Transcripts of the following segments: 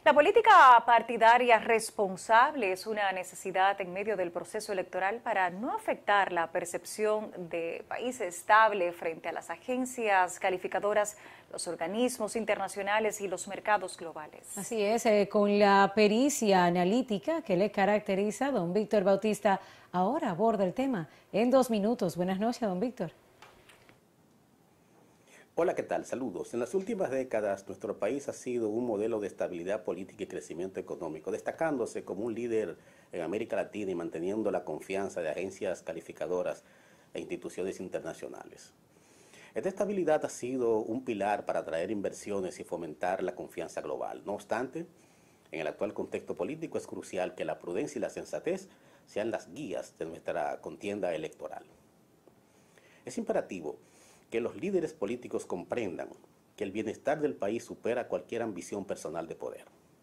La política partidaria responsable es una necesidad en medio del proceso electoral para no afectar la percepción de país estable frente a las agencias calificadoras, los organismos internacionales y los mercados globales. Así es, con la pericia analítica que le caracteriza, don Víctor Bautista ahora aborda el tema en 2 minutos. Buenas noches, don Víctor. Hola, ¿qué tal? Saludos. En las últimas décadas, nuestro país ha sido un modelo de estabilidad política y crecimiento económico, destacándose como un líder en América Latina y manteniendo la confianza de agencias calificadoras e instituciones internacionales. Esta estabilidad ha sido un pilar para atraer inversiones y fomentar la confianza global. No obstante, en el actual contexto político es crucial que la prudencia y la sensatez sean las guías de nuestra contienda electoral. Es imperativo que los líderes políticos comprendan que el bienestar del país supera cualquier ambición personal de poder.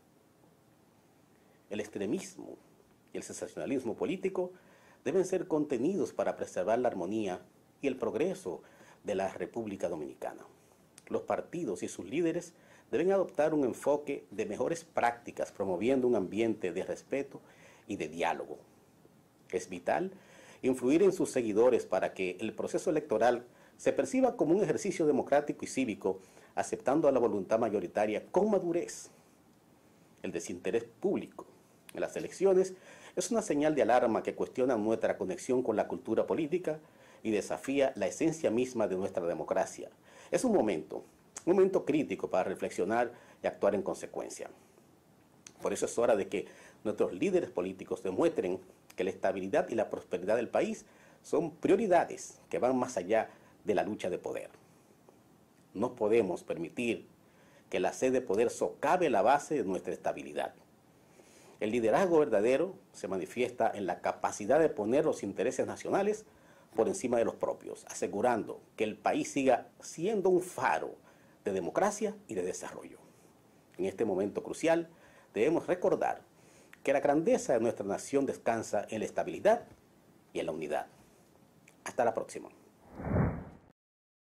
El extremismo y el sensacionalismo político deben ser contenidos para preservar la armonía y el progreso de la República Dominicana. Los partidos y sus líderes deben adoptar un enfoque de mejores prácticas, promoviendo un ambiente de respeto y de diálogo. Es vital influir en sus seguidores para que el proceso electoral se perciba como un ejercicio democrático y cívico, aceptando a la voluntad mayoritaria con madurez. El desinterés público en las elecciones es una señal de alarma que cuestiona nuestra conexión con la cultura política y desafía la esencia misma de nuestra democracia. Es un momento crítico para reflexionar y actuar en consecuencia. Por eso es hora de que nuestros líderes políticos demuestren que la estabilidad y la prosperidad del país son prioridades que van más allá de la lucha de poder. No podemos permitir que la sed de poder socave la base de nuestra estabilidad. El liderazgo verdadero se manifiesta en la capacidad de poner los intereses nacionales por encima de los propios, asegurando que el país siga siendo un faro de democracia y de desarrollo. En este momento crucial, debemos recordar que la grandeza de nuestra nación descansa en la estabilidad y en la unidad. Hasta la próxima.